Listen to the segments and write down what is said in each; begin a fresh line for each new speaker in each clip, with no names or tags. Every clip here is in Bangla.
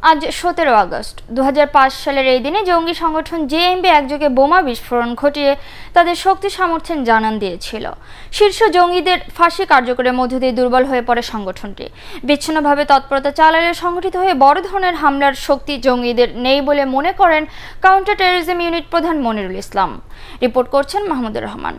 আজ 17 আগস্ট 2005 সালের এই দিনে জঙ্গি সংগঠন জেএমবি একযোগে বোমা বিস্ফোরণ ঘটিয়ে তাদের শক্তি সামর্থ্যের জানান দিয়েছিল। শীর্ষ জঙ্গিদের ফাঁসি কার্যকরের মধ্য দিয়ে দুর্বল হয়ে পড়ে সংগঠনটি। বিচ্ছিন্নভাবে তৎপরতা চালালে সংগঠিত হয়ে বড় ধরনের হামলার শক্তি জঙ্গিদের নেই বলে মনে করেন কাউন্টার টেররিজম ইউনিট প্রধান মনিরুল ইসলাম। রিপোর্ট করছেন মাহমুদুর রহমান।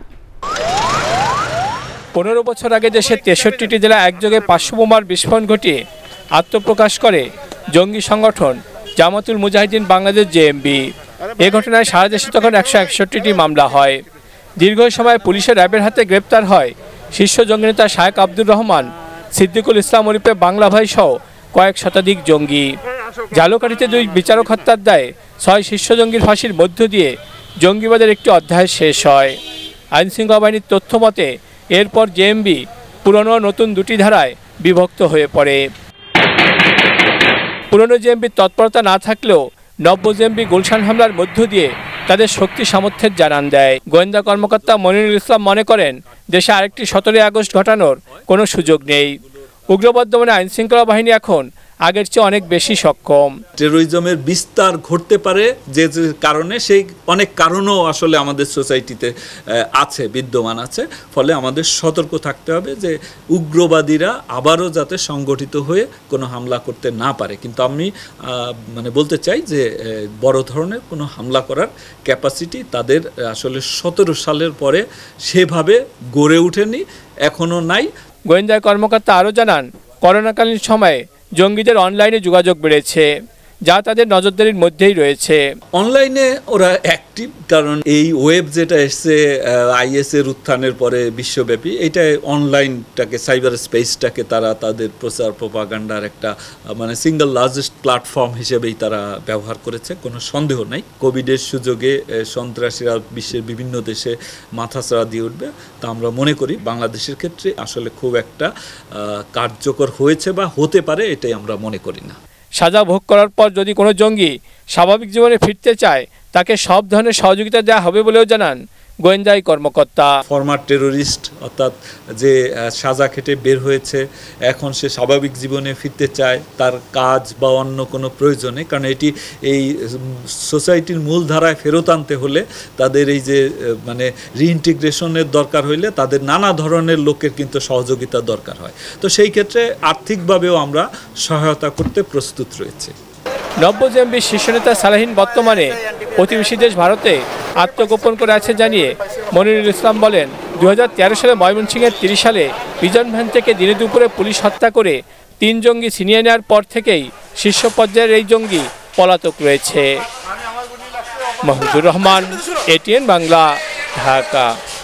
15 বছর আগে দেশের 63টি জেলা একযোগে 500 বোমার বিস্ফোরণ ঘটিয়ে আত্মপ্রকাশ করে জঙ্গি সংগঠন জামাতুল মুজাহিদিন বাংলাদেশ জেএমবি। এ ঘটনায় সারা দেশে তখন 161টি মামলা হয়। দীর্ঘ সময় পুলিশের র্যাবের হাতে গ্রেপ্তার হয় শীর্ষ জঙ্গি নেতা শায়েখ আব্দুর রহমান, সিদ্দিকুল ইসলাম ওরফে বাংলা ভাই সহ কয়েক শতাধিক জঙ্গি। ঝালকাঠিতে 2 বিচারক হত্যার দায়ে 6 শীর্ষ জঙ্গির ফাঁসির মধ্য দিয়ে জঙ্গিবাদের একটি অধ্যায় শেষ হয়। আইনশৃঙ্খলা বাহিনীর তথ্য মতে এরপর জেএমবি পুরনো নতুন 2টি ধারায় বিভক্ত হয়ে পড়ে। পুরনো জেএমবির তৎপরতা না থাকলেও নব্য জেএমবি গুলশান হামলার মধ্য দিয়ে তাদের শক্তি সামর্থ্যের জানান দেয়। গোয়েন্দা কর্মকর্তা মনিরুল ইসলাম মনে করেন দেশে আরেকটি 17 আগস্ট ঘটানোর কোনো সুযোগ নেই। উগ্রবাদ দমনে আইনশৃঙ্খলা বাহিনী এখন আগের চেয়ে অনেক বেশি সক্ষম।
টেরোরিজমের বিস্তার ঘটতে পারে যে কারণে, সেই অনেক কারণও আসলে আমাদের সোসাইটিতে আছে, বিদ্যমান আছে। ফলে আমাদের সতর্ক থাকতে হবে যে উগ্রবাদীরা আবারও যাতে সংগঠিত হয়ে কোনো হামলা করতে না পারে। কিন্তু আমি বলতে চাই যে বড় ধরনের কোনো হামলা করার ক্যাপাসিটি তাদের আসলে 17 সালের পরে সেভাবে গড়ে ওঠেনি, এখনও নাই।
গোয়েন্দা কর্মকর্তা আরও জানান, করোনাকালীন সময়ে জঙ্গিদের অনলাইনে যোগাযোগ বেড়েছে, যা তাদের নজরদারির মধ্যেই রয়েছে।
অনলাইনে ওরা অ্যাক্টিভ, কারণ এই ওয়েব যেটা এসছে আইএসের উত্থানের পরে বিশ্বব্যাপী, এটা অনলাইনটাকে, সাইবার স্পেসটাকে তারা তাদের প্রচার প্রোপাগান্ডার একটা সিঙ্গল লার্জেস্ট প্ল্যাটফর্ম হিসেবেই তারা ব্যবহার করেছে, কোনো সন্দেহ নাই। কোভিডের সুযোগে সন্ত্রাসীরা বিশ্বের বিভিন্ন দেশে মাথাচাড়া দিয়ে উঠবে, তা আমরা মনে করি বাংলাদেশের ক্ষেত্রে আসলে খুব একটা কার্যকর হয়েছে বা হতে পারে, এটাই আমরা মনে করি না।
সাজা ভোগ করার পর যদি কোনো জঙ্গি স্বাভাবিক জীবনে ফিরতে চায়, তাকে সব ধরনের সহযোগিতা দেওয়া হবে বলেও জানান গোয়েন্দাই কর্মকর্তা।
ফরমার টেরোরিস্ট, অর্থাৎ যে সাজা খেটে বের হয়েছে, এখন সে স্বাভাবিক জীবনে ফিরতে চায়, তার কাজ বা অন্য কোনো প্রয়োজনে, কারণ এটি এই সোসাইটির মূল ধারায় ফেরত আনতে হলে তাদের এই যে রিইন্টিগ্রেশনের দরকার হইলে তাদের নানা ধরনের লোকের কিন্তু সহযোগিতা দরকার হয়। তো সেই ক্ষেত্রে আর্থিকভাবেও আমরা সহায়তা করতে প্রস্তুত রয়েছে।
নব্য জেএমবির শীর্ষ নেতা সালাহীন বর্তমানে প্রতিবেশী দেশ ভারতে আত্মগোপন করে আছে জানিয়ে মনিরুল ইসলাম বলেন, 2013 সালে ময়মনসিংহের 30 সালে পিজন ভ্যান থেকে দিনে দুপুরে পুলিশ হত্যা করে 3 জঙ্গি ছিনিয়ে নেওয়ার পর থেকেই শীর্ষ পর্যায়ের এই জঙ্গি পলাতক রয়েছে। মাহমুদুর রহমান, এটিএন বাংলা, ঢাকা।